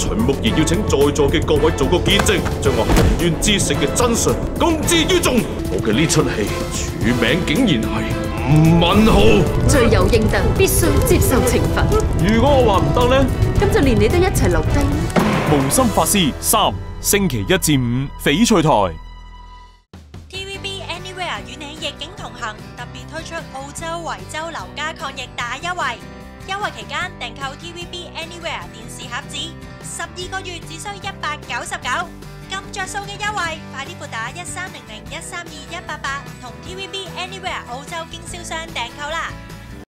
秦牧兒要請在座嘅各位做個見證，將我含冤之死嘅真相公之於眾。我嘅呢出戲署名竟然係吳文豪， 罪有應得，必須接受懲罰。 如果我話唔得呢？ 咁就連你都一齊留低。 無心法師3，星期1至5，翡翠台。 TVB Anywhere 與你逆境同行，特別推出澳洲維州樓價抗疫大優惠。優惠期間訂購 TVB Anywhere 電視盒子，12個月只需199。咁着數嘅優惠，快啲撥打1300 132 188同 TVB Anywhere 澳洲經銷商訂購啦！